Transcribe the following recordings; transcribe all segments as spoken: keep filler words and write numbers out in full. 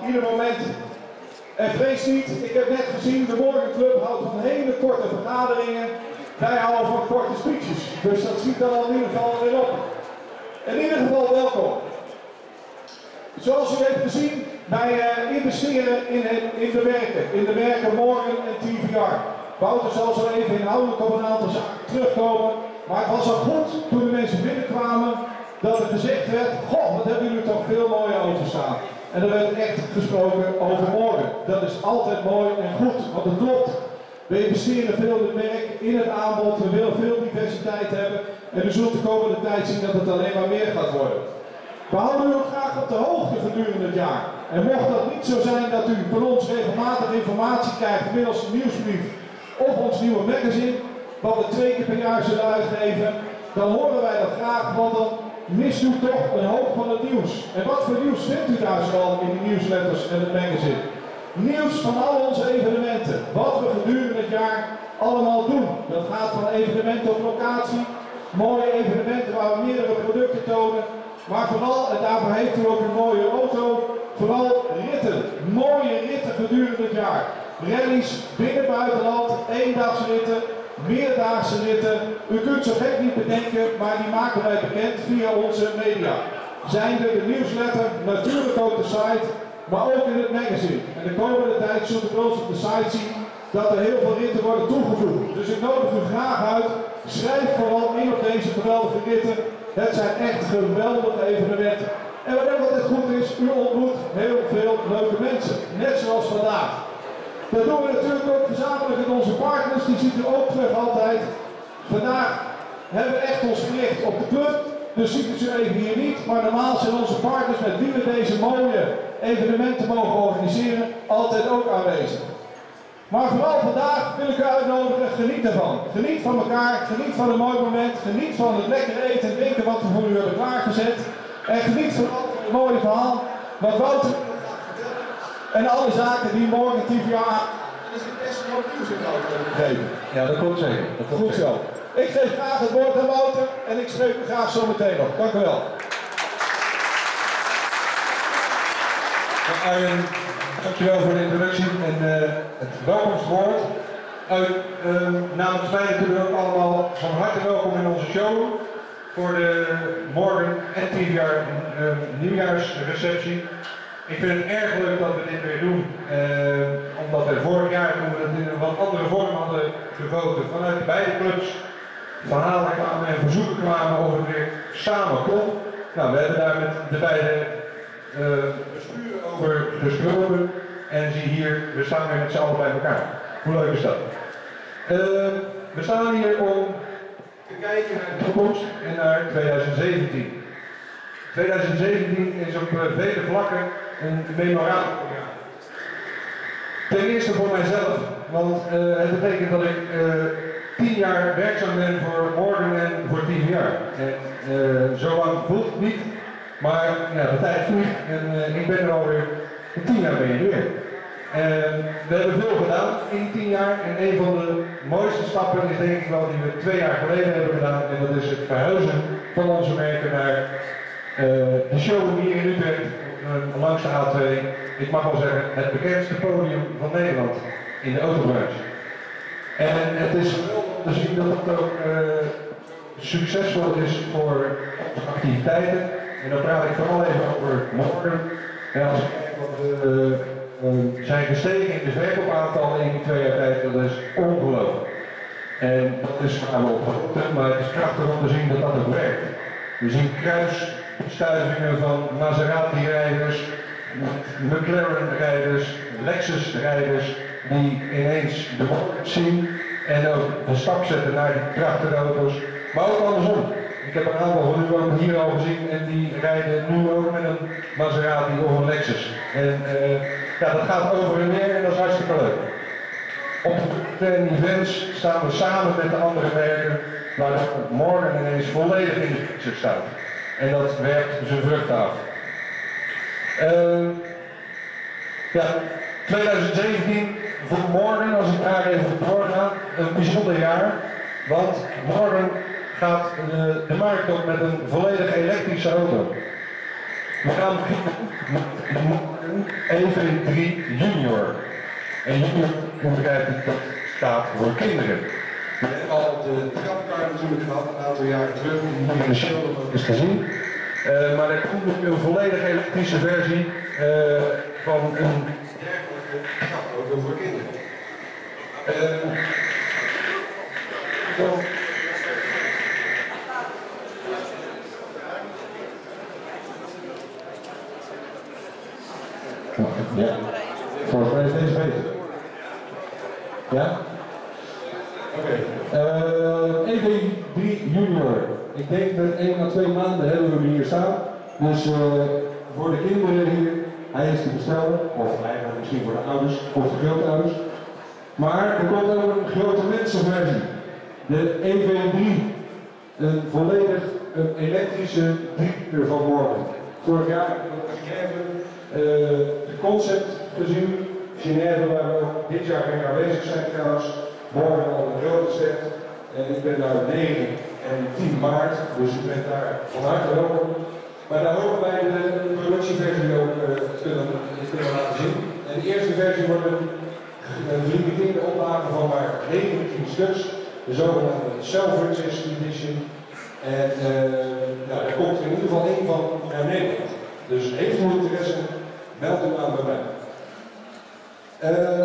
ieder moment. En vrees niet, ik heb net gezien, de Morgenclub houdt van hele korte vergaderingen. Wij houden van korte speeches, dus dat ziet er al in ieder geval weer op. In ieder geval welkom. Zoals u heeft gezien, wij uh, investeren in, in de merken, in de merken Morgan en T V R. Wouter zal zo even inhoudelijk op een aantal zaken terugkomen, maar het was al goed toen de mensen binnenkwamen dat er gezegd werd, goh, wat hebben jullie toch veel mooier overstaan. En er werd echt gesproken over morgen. Dat is altijd mooi en goed, want het klopt. We investeren veel in het merk, in het aanbod, we willen veel diversiteit hebben en u zult de komende tijd zien dat het alleen maar meer gaat worden. We houden u ook graag op de hoogte gedurende het jaar. En mocht dat niet zo zijn dat u van ons regelmatig informatie krijgt middels een nieuwsbrief of ons nieuwe magazine, wat we twee keer per jaar zullen uitgeven, dan horen wij dat graag, want dan mist u toch een hoop van het nieuws. En wat voor nieuws vindt u daar zoal in de nieuwsletters en het magazine? Nieuws van al onze evenementen, wat we gedurende het jaar allemaal doen. Dat gaat van evenementen op locatie, mooie evenementen waar we meerdere producten tonen, maar vooral, en daarvoor heeft u ook een mooie auto, vooral ritten, mooie ritten gedurende het jaar. Rallies binnen buitenland, eendagsritten, meerdaagse ritten. U kunt zo gek niet bedenken, maar die maken wij bekend via onze media. Zijnde de nieuwsletter, natuurlijk ook de site, maar ook in het magazine. En de komende tijd zult u ons op de site zien dat er heel veel ritten worden toegevoegd. Dus ik nodig u graag uit, schrijf vooral in op deze geweldige ritten. Het zijn echt geweldige evenementen. En wat ook altijd goed is, u ontmoet heel veel leuke mensen. Net zoals vandaag. Dat doen we natuurlijk ook gezamenlijk met onze partners, die ziet u ook terug altijd. Vandaag hebben we echt ons gericht op de club, dus ziet u ze even hier niet. Maar normaal zijn onze partners met wie we deze mooie evenementen mogen organiseren, altijd ook aanwezig. Maar vooral vandaag wil ik u uitnodigen, geniet ervan. Geniet van elkaar, geniet van een mooi moment, geniet van het lekkere eten en drinken wat we voor u hebben klaargezet. En geniet vooral van het mooie verhaal wat Wouter en alle zaken die morgen T V R is het beste mooie nieuws in de geven. Ja, dat komt zeker. Dat komt Goed zo. Ik geef graag het woord aan Wouter en ik spreek u graag zo meteen nog. Dank u wel. Arjen, dankjewel voor de introductie en uh, het welkomstwoord. Uh, uh, namens mij natuurlijk ook allemaal van harte welkom in onze show voor de Morgan en T V R uh, nieuwjaarsreceptie. Ik vind het erg leuk dat we dit weer doen, uh, omdat we vorig jaar, toen we dat in een wat andere vorm hadden gegoten, vanuit beide clubs verhalen kwamen en verzoeken kwamen of het weer samen kon. Nou, we hebben daar met de beide uh, besturen over gesproken en zie hier, we staan weer met z'n allen bij elkaar. Hoe leuk is dat? Uh, we staan hier om te kijken naar de toekomst en naar twintig zeventien. twintig zeventien is op uh, vele vlakken een memorabel jaar. Ten eerste voor mijzelf, want uh, het betekent dat ik uh, tien jaar werkzaam ben voor Morgan en voor T V R. En uh, zo lang voelt het niet, maar ja, de tijd vliegt en uh, ik ben er alweer tien jaar ben je weer. En we hebben veel gedaan in die tien jaar en een van de mooiste stappen is denk ik wel die we twee jaar geleden hebben gedaan en dat is het verhuizen van onze merken naar uh, de showroom hier in Utrecht uh, langs de A twee. Ik mag wel zeggen het bekendste podium van Nederland in de autobranche. En het is geweldig om te zien dat het ook uh, succesvol is voor onze activiteiten. En dan praat ik vooral even over morgen. En als ik kijk wat we uh, uh, zijn gestegen in de verkoopaantallen in die twee jaar tijd, dat is ongelooflijk. En dat is waar we op geroepen, maar het is krachtig om te zien dat dat ook werkt. We zien kruisstuivingen van Maserati-rijders, McLaren-rijders, Lexus-rijders, die ineens de markt zien en ook een stap zetten naar die krachtige auto's, maar ook andersom. Ik heb een aantal van u ook hier al gezien en die rijden nu ook met een Maserati of een Lexus. En uh, ja, dat gaat over en weer en dat is hartstikke leuk. Op de events staan we samen met de andere merken, waar morgen ineens volledig in de picture staat. En dat werkt zijn vruchten af. Uh, ja, twintig zeventien voor morgen, als ik daar even op doorga, een bijzonder jaar. Want morgen gaat de, de markt op met een volledig elektrische auto. We gaan beginnen met E V drie Junior. En junior, moet begrijpen, dat staat voor kinderen. We hebben al de trapkaart natuurlijk gehad, een aantal jaren terug, die hier in de show ook is gezien. Uh, maar er komt nog een volledig elektrische versie uh, van een dergelijke trapauto voor kinderen. Uh, dan Ja, volgens mij is deze beter. Ja? Oké. Okay. Uh, E V drie Junior. Ik denk dat één à twee maanden hebben we hem hier staan. Dus uh, voor de kinderen hier, hij is te bestellen. Of eigenlijk misschien voor de ouders of de grootouders. Maar er komt ook een grote mensenversie. De E V drie. Een volledig een elektrische drieper van morgen. Vorig jaar hebben we dat gegeven. Uh, de concept gezien, Genève waar we ook dit jaar mee aanwezig zijn trouwens, morgen al een grote set en ik ben daar negen en tien maart, dus ik ben daar van harte welkom. Maar daar hopen wij de productieversie ook uh, kunnen, kunnen laten zien. En de eerste versie wordt een, een gelimiteerde oplage van maar negentien stuks, de zogenaamde Self-Purchase Edition. En uh, nou, er komt in ieder geval één van naar Nederland. Dus heeft u interesse, meld u aan bij mij. Uh,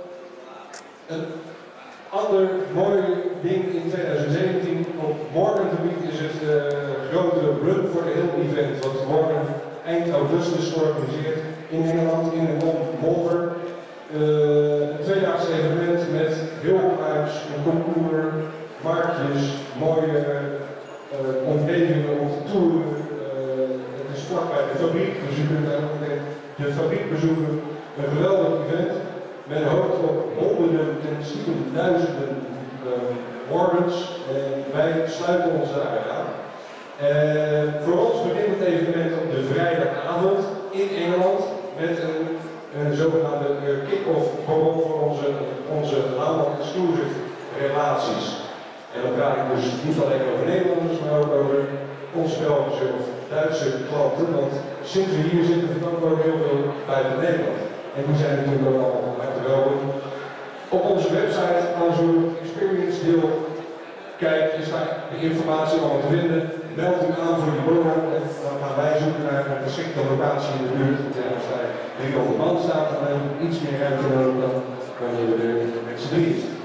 een ander mooi ding in twintig zeventien op morgengebied is het uh, grote Run for the Hill event, wat morgen eind augustus georganiseerd in Engeland, in de Molver. Uh, een tweedaagse evenement met hulphuis, een concours, marktjes, mooie uh, omgevingen om te toeren. Het is vlak bij de fabriek, dus u kunt daar ook meteen de fabriek bezoeken. Een geweldig event. Men hoopt op honderden, ten stiekem duizenden uh, morgens. En wij sluiten ons daarbij aan. Uh, voor ons begint het evenement op de vrijdagavond in Engeland met een, een zogenaamde uh, kick-off borrel voor onze, onze allemaal exclusive relaties. En dan praat ik dus niet alleen over Nederlanders, maar ook over onze Belgische of Duitse klanten, want sinds we hier zitten verkopen we ook heel veel buiten Nederland. En die zijn natuurlijk ook al harte welkom. Op onze website, als u het experience deel kijkt, is daar de informatie allemaal te vinden. Meld u aan voor die borrel en dan gaan wij zoeken naar een geschikte locatie in de buurt. En als daar driehonderd man staat, dan hebben we iets meer ruimte nodig dan wanneer we er met z'n drieën zitten.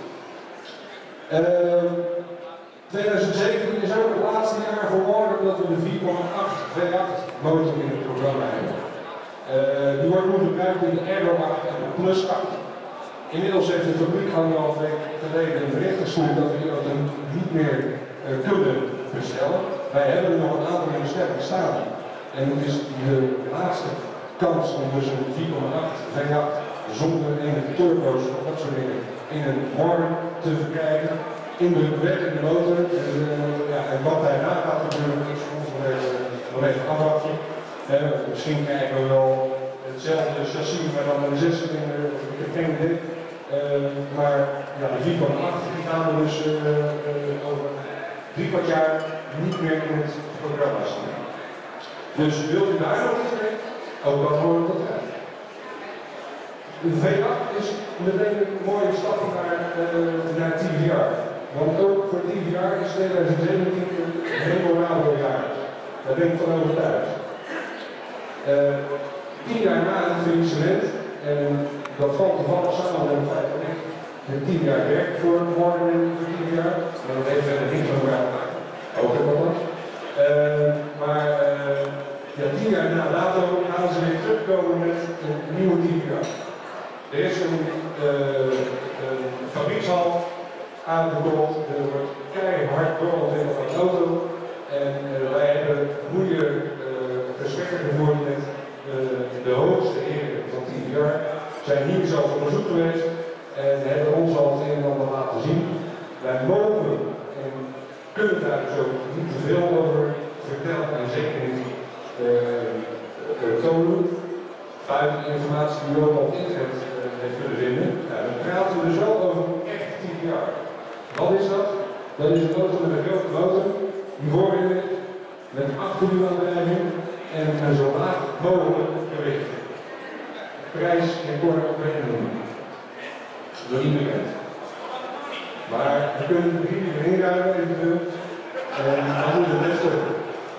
Uh, twintig zeventien is ook het laatste jaar voor morgen dat we de vier komma acht V acht motor in het programma hebben. Uh, die wordt nu gebruikt in de Aero acht en de Plus acht. Inmiddels heeft de fabriek anderhalf week geleden een bericht gestuurd dat we die auto niet meer uh, kunnen bestellen. Wij hebben er nog een aantal in de sterke staan. En het is de laatste kans om dus een vier komma acht V acht zonder enige turbo's of dat soort dingen in een morgen te verkrijgen. Indrukwekkende motor. En, uh, ja, en wat daarna gaat gebeuren is voor ons nog even, nog even afwachten. Uh, misschien krijgen we wel hetzelfde chassis, maar dan een zescilinder, ik heb geen idee. Uh, maar ja, de vier komma acht die gaan we dus uh, uh, over drie kwart jaar niet meer in het programma zien. Dus wilt u daar nog iets mee? Ook dan horen we dat uit. De V acht is meteen een mooie stap naar, uh, naar T V R. Want ook voor T V R is twintig zeventien een heel memorabel jaar. Daar ben ik van overtuigd. Uh, tien jaar na het faillissement, en dat valt toevallig samen met het feit dat ik een tien jaar werk voor morgen in voor T V R. Maar dat heeft verder niks van elkaar gemaakt. Ook heel wat. Uh, maar uh, ja, tien jaar na dato gaan ze weer terugkomen met een nieuwe T V R. Er is een, uh, een fabriekshal aangekocht, er wordt keihard doorontwikkeld van de auto en uh, wij hebben goede uh, gesprekken gevoerd met uh, de hoogste ere van T V R. We zijn hier zelf op bezoek geweest en hebben ons al het een en ander laten zien. Wij mogen en kunnen daar dus ook niet te veel over vertellen en zeker niet uh, uh, tonen. Buiten de informatie die we ook op internet uh, heeft kunnen vinden. Nou, dan praten we dus wel over echt T V R. Wat is dat? Dat is een auto met een grote motor, die voorin ligt, met een achterwielaandrijving, en een zo laag mogelijk gewicht. Prijs en kort op één doen. Door niet bekend. Maar we kunnen de begin heen ruimen eventueel. En dan moet het best op.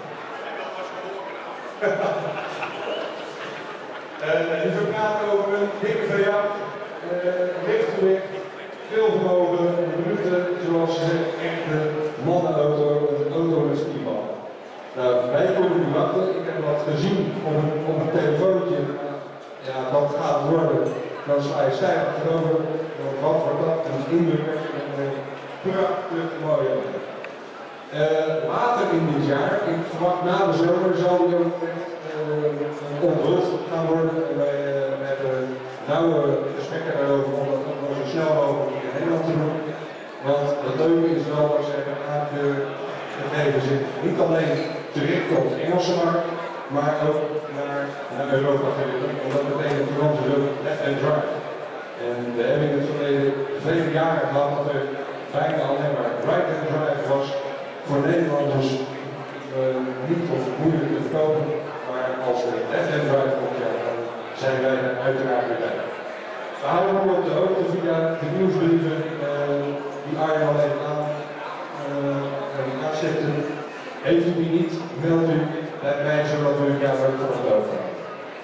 Dus we praten over een dikke V acht, licht gewicht, veel vermogen, een brute, zoals ze zeggen, echte mannenauto, een auto met skibal. Nou, wij komen nu wachten. Ik heb wat gezien op een, op een telefoontje. Ja, wat gaat worden, dan sla je stijf achterover. Wat wordt dat? Een indrukwekkend en een prachtig mooi auto. Uh, later in dit jaar, ik verwacht na de zomer, zal die ook echt uh, onthuld gaan worden. En wij uh, hebben nauwe gesprekken daarover om dat ook zo snel mogelijk in Nederland te doen. Want het leuke is wel dat ze hebben aangegeven zich niet alleen te richten op de Engelse markt, maar ook naar, naar Europa te richten. En dat betekent voor ons dus ook left and drive. En we hebben in het verleden vele jaren gehad dat er bijna alleen maar right and drive was. Voor Nederlanders uh, niet of moeilijk te verkopen, maar als er left hand drive komt, ja, dan zijn wij er uiteraard weer bij. We houden nog op de hoogte via de nieuwsbrieven uh, die Arjen al even aan, uh, aanzetten. Heeft u die niet, meldt u bij mij zodat we u daar ook van het hoofd houden.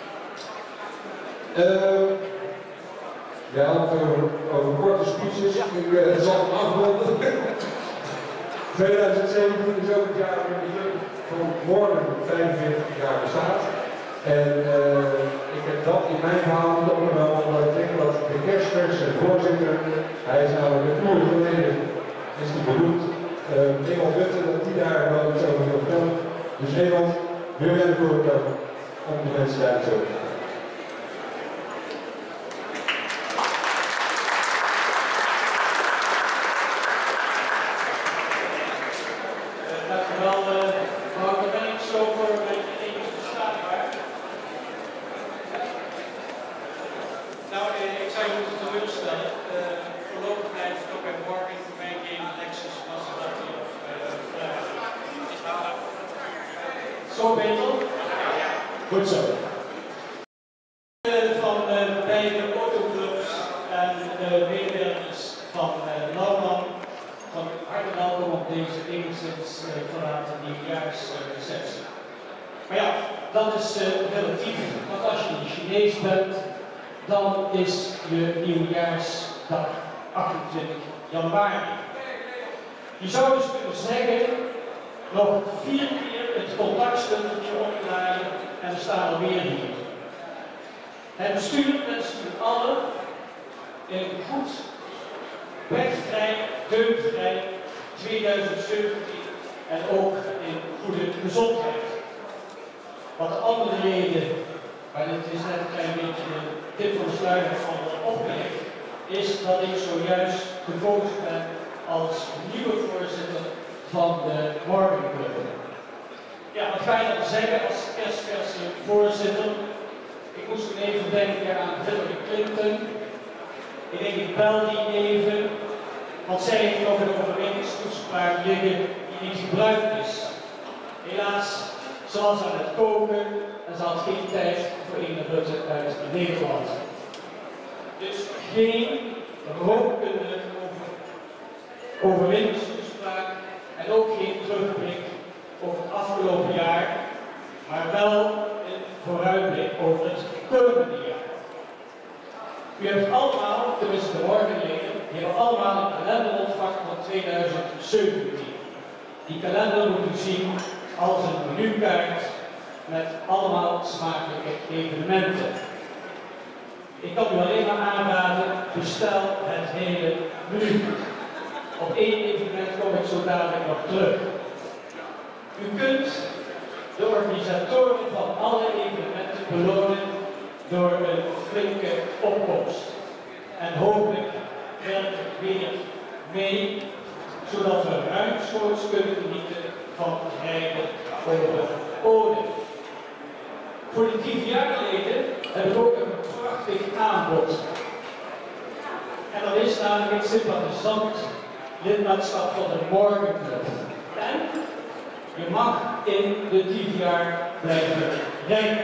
Uh, ja, over, over korte speeches, ik uh, zal hem afronden. tweeduizend zeventien is ook het jaar waarin de club van morgen vijfenveertig jaar bestaat. En uh, ik heb dat in mijn verhaal niet opgenomen, omdat ik denk dat de kerstverse voorzitter, hij is namelijk een uur geleden, is hij beroemd, uh, Ewald Rutte, dat die daar wel iets over wil vertellen. Dus Ewald, wil jij ervoor komen om de mensen daar iets over te vertellen? Zo beter? Goed zo. Van uh, beide autoclubs en de medewerkers van uh, Lauwman, van harte welkom op deze enigszins uh, verlaten nieuwjaarsreceptie. Uh, maar ja, dat is uh, relatief, want als je een Chinees bent, dan is je nieuwjaarsdag achtentwintig januari. Je zou dus kunnen zeggen, nog vier keer het contactstempeltje omdraaien en we staan alweer hier. Het bestuur wenst u allen een goed, wegvrij, deugdvrij tweeduizend zeventien en ook in goede gezondheid. Wat de andere reden, maar dit is net een klein beetje de tip van de sluier van de opmerking, is dat ik zojuist gekozen ben als nieuwe voorzitter van de Morgenclub. Ja, wat ga je dan zeggen als kerstverse voorzitter? Ik moest toen even denken aan Hillary Clinton. Ik denk, ik bel die even, want zij heeft nog een overwegingstoespraak liggen die niet gebruikt is. Helaas, ze was aan het koken en ze had geen tijd voor een Rutte uit Nederland. Dus geen rookkunde over overwinningstoespraak en ook geen terugblik over het afgelopen jaar, maar wel een vooruitblik over het komende jaar. U hebt allemaal, tenminste de morgenleden, die hebben allemaal een kalender ontvangen van tweeduizend zeventien. Die kalender moet u zien als een menukaart met allemaal smakelijke evenementen. Ik kan u alleen maar aanraden, bestel het hele menu. Op één evenement kom ik zo dadelijk nog terug. U kunt de organisatoren van alle evenementen belonen door een flinke opkomst. En hopelijk werkt het weer mee, zodat we ruimschoots kunnen genieten van rijden over Ode. Voor de T V R-leden heb ik ook een prachtig aanbod. En dat is namelijk het sympathisant lidmaatschap van de Morgenclub. En Je mag in de T V R blijven rijden.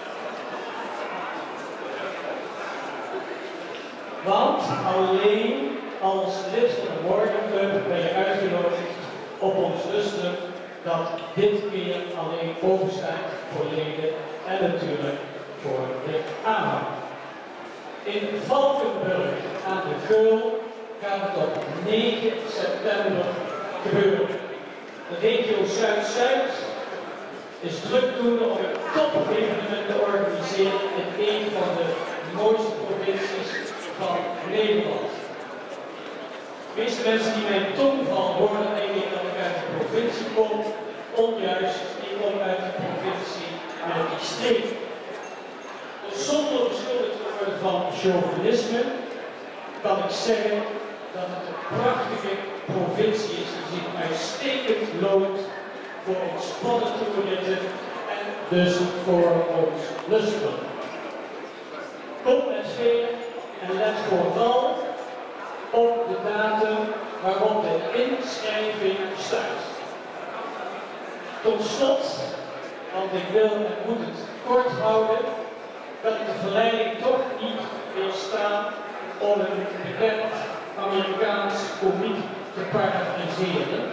Want alleen als lid van de Morgenclub ben je uitgenodigd op ons lustig dat dit keer alleen openstaat voor leden en natuurlijk voor de aanhang. In Valkenburg aan de Geul gaat het op negen september gebeuren. De regio Zuid-Zuid is drukdoende om een top-evenement te organiseren in een van de mooiste provincies van Nederland. De meeste mensen die mijn tongval horen denken dat ik uit de provincie kom, onjuist, ik kom uit de provincie uit het district. Dus zonder beschuldigd te worden van chauvinisme kan ik zeggen dat het een prachtige provincie is die zich uitstekend loont voor ontspannen toeristen en dus voor ons lusten. Kom met veel en let vooral op de datum waarop de inschrijving start. Tot slot, want ik wil en moet het kort houden, dat ik de verleiding toch niet weerstaan om een bekend Amerikaans komiek te parafraseren.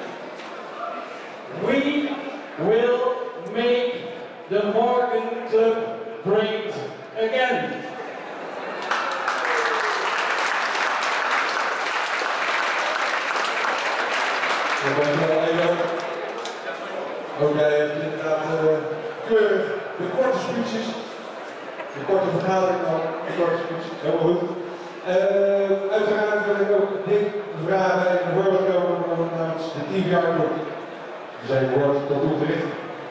We will make the Morgan Club great again. Ja, dankjewel Edo. Ook jij hebt inderdaad uh, keurig de korte speeches, de korte vergadering dan, de korte speeches, helemaal goed. Uh, uiteraard wil ik ook dit vragen en een voorbeeld komen namens de T V R-club. Zijn woord tot doel gericht.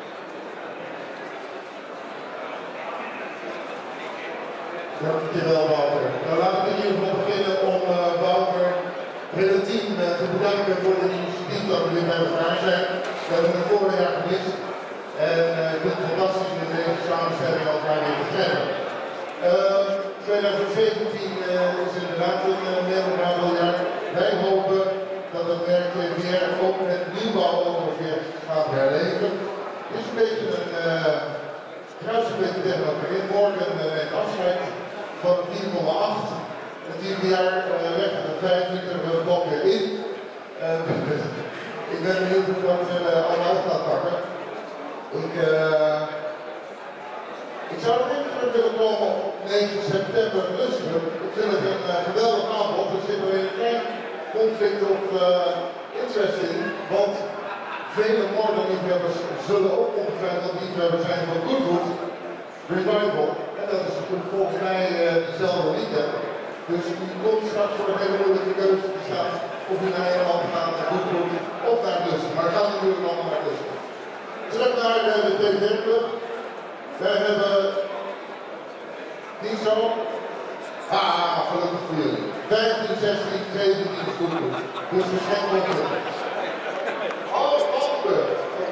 Dankjewel Wouter. Nou, laten we in ieder geval beginnen om uh, Wouter en het team uh, te bedanken voor het initiatief dat we weer bij elkaar zijn. We hebben het vorig jaar gemist en uh, ik vind het fantastisch om in deze samenstelling elkaar weer te treffen. Uh, twintig zeventien uh, is inderdaad een uh, memorabel jaar. Wij hopen dat het werk T V R ook met nieuwbouw ook weer gaat herleven. Het is een beetje een uh, kruisgebied tegen elkaar in. Morgen uh, neemt afscheid van de vier komma acht. Het T V R uh, weg de vijf liter uh, blok weer in. Uh, ik ben benieuwd hoe dat uh, allemaal uit gaat pakken. Ik, uh, ik zou nog even terug willen komen op negen september Lusclub. Ik vind het een uh, geweldig aanbod. Er zit er een klein conflict of uh, interest in, want vele morgenliefhebbers zullen ook ongetwijfeld liefhebbers zijn van Goodwood Revival. En dat is volgens mij uh, dezelfde liefde. Dus die komt straks voor een hele moeilijke keuze te staan of je naar Nederland gaat naar Goodwood of naar Lusclub. Maar we gaan natuurlijk allemaal naar Lusclub. Terug naar uh, de T V R-club. Wij hebben niet zo. Ah, gelukkig voor jullie. vijftien, zestien, zeventien Goodwood. Dus we schenken op de. Oh, open!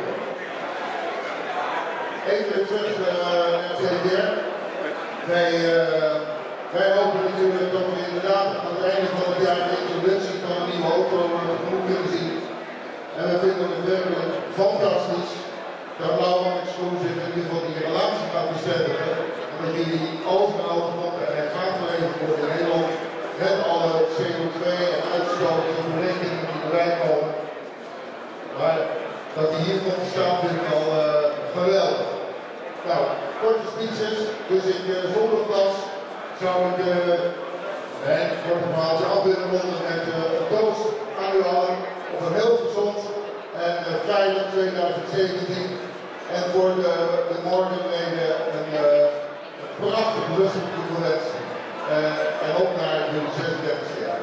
Even weer terug uh, naar T V R. Wij, uh, wij hopen natuurlijk dat we inderdaad aan het einde van het jaar de introductie van een nieuwe auto genoeg kunnen zien. En we vinden het werkelijk fantastisch dat Lauwman Exclusive in ieder geval die relatie gaat bestendigen. En dat jullie alles met auto komt en hij gaat geleverd worden in Nederland. Met alle C O twee en uitstoot en berekeningen die erbij komen. Maar dat die hier komt te staan vind ik al uh, geweldig. Nou, korte speeches, dus ik uh, zonder glas zou ik uh, een korte verhaaltje af willen ronden met uh, een toast aan u allen op een heel gezond en uh, veilig twintig zeventien. En voor de, de morgenleden een uh, prachtig lustig toegelet uh, en ook naar de zesendertigste jaar.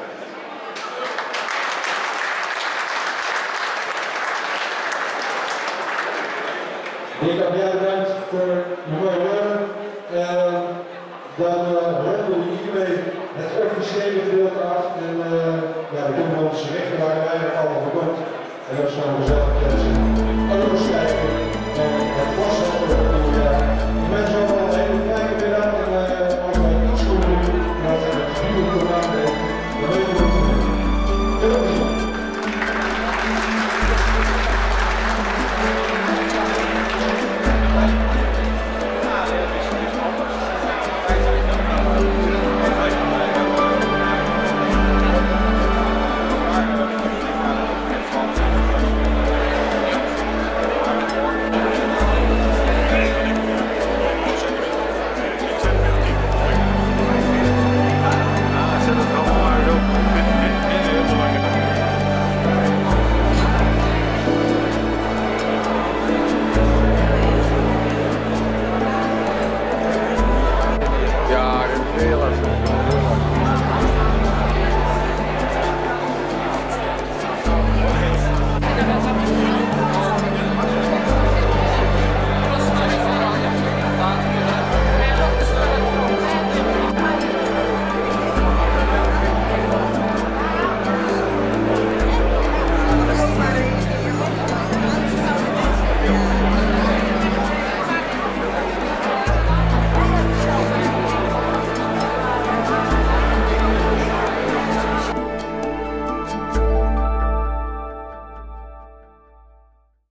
Ik heb jij bedankt voor je mooie woorden. Uh, dan uh, ronden we hiermee het officiële gedeelte af. En uh, ja, we kunnen ons richten waar wij er allemaal voor komt. En dat is gewoon gezellig. Alles kijken.